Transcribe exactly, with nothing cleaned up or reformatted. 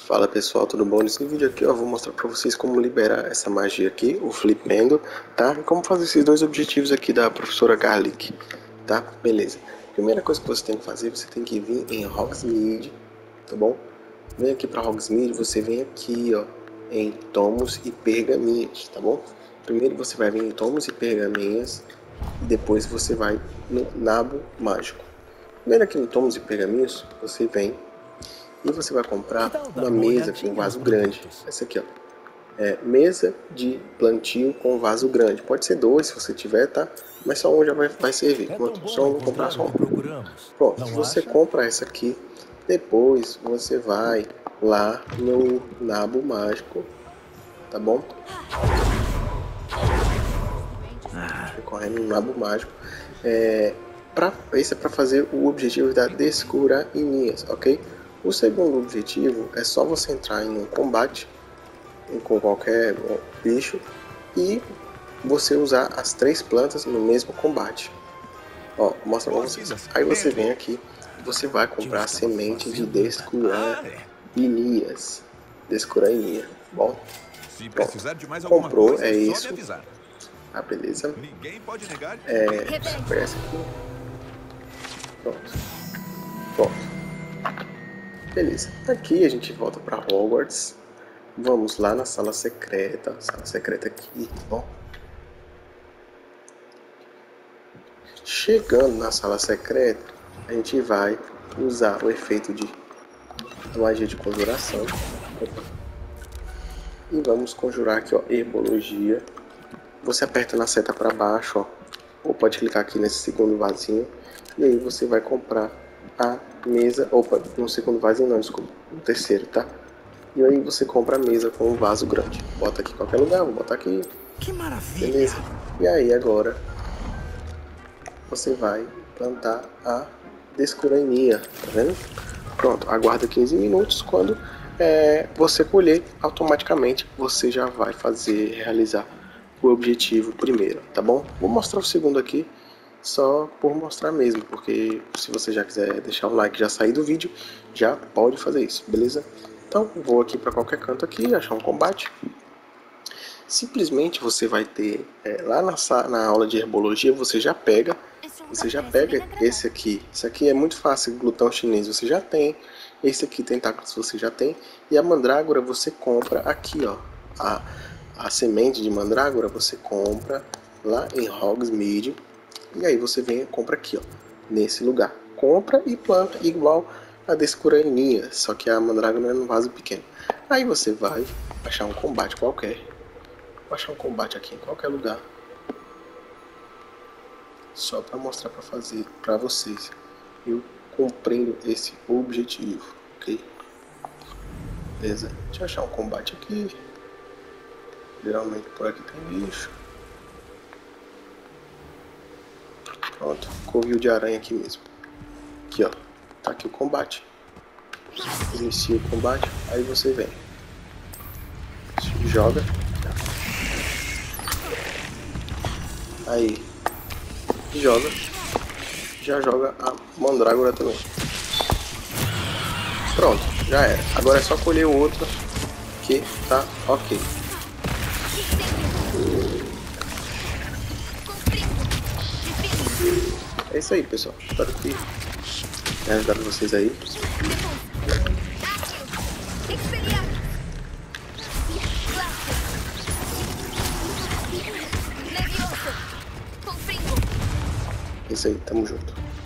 Fala pessoal, tudo bom? Nesse vídeo aqui eu vou mostrar pra vocês como liberar essa magia aqui, o Flipendo, tá? E como fazer esses dois objetivos aqui da professora Garlic, tá? Beleza. Primeira coisa que você tem que fazer, você tem que vir em Hogsmeade, tá bom? Vem aqui pra Hogsmeade, você vem aqui, ó, em Tomos e Pergaminhos, tá bom? Primeiro você vai vir em Tomos e Pergaminhos e depois você vai no Nabo Mágico. Primeiro aqui no Tomos e Pergaminhos, você vem e você vai comprar uma mesa com vaso grande. Essa aqui, ó. É, mesa de plantio com vaso grande. Pode ser dois se você tiver, tá? Mas só um já vai, vai servir. Só um, vou comprar só um. Pronto, você compra essa aqui. Depois você vai lá no Nabo Mágico. Tá bom? Correndo no Nabo Mágico. É, pra, esse é para fazer o objetivo da Descurainias, ok? O segundo objetivo é só você entrar em um combate com qualquer bicho e você usar as três plantas no mesmo combate. Ó, mostra pra vocês. Aí você vem aqui e você vai comprar a semente de Descurainias. Descurainia. Bom, pronto. Comprou, é isso. Ah, beleza. É, você conhece aqui. Pronto. Pronto. Beleza, aqui a gente volta para Hogwarts. Vamos lá na sala secreta. Sala secreta aqui, tá bom? Chegando na sala secreta, a gente vai usar o efeito de magia de conjuração. Opa. E vamos conjurar aqui, ó, herbologia. Você aperta na seta para baixo, ó, ou pode clicar aqui nesse segundo vasinho. E aí você vai comprar a mesa, opa, no segundo vaso não, desculpa, no terceiro, tá? E aí você compra a mesa com um vaso grande. Bota aqui em qualquer lugar, vou botar aqui. Que maravilha! Beleza? E aí agora você vai plantar a Descurainia, tá vendo? Pronto, aguarda quinze minutos, quando é, você colher, automaticamente você já vai fazer, realizar o objetivo primeiro, tá bom? Vou mostrar o segundo aqui, só por mostrar mesmo, porque se você já quiser deixar um like, já sair do vídeo, já pode fazer isso, beleza? Então, vou aqui para qualquer canto aqui, achar um combate. Simplesmente você vai ter, é, lá na, na aula de herbologia, você já pega, você já pega esse aqui. Esse aqui é muito fácil, glutão chinês você já tem, esse aqui, tentáculos, você já tem, e a mandrágora você compra aqui, ó, a, a semente de mandrágora você compra lá em Hogsmeade. E aí você vem e compra aqui, ó, nesse lugar. Compra e planta igual a Descurainia, só que a mandrágora é num vaso pequeno. Aí você vai achar um combate qualquer. Vou achar um combate aqui em qualquer lugar. Só para mostrar para fazer para vocês. Eu cumprindo esse objetivo, ok? Beleza? Deixa eu achar um combate aqui. Geralmente por aqui tem bicho. Pronto, covil de aranha aqui mesmo. Aqui, ó. Tá aqui o combate. Inicia o combate. Aí você vem. Joga. Aí. Joga. Já joga a mandrágora também. Pronto, já era. Agora é só colher o outro que tá ok. É isso aí, pessoal. Espero que tenha ajudado vocês aí. É isso aí, tamo junto.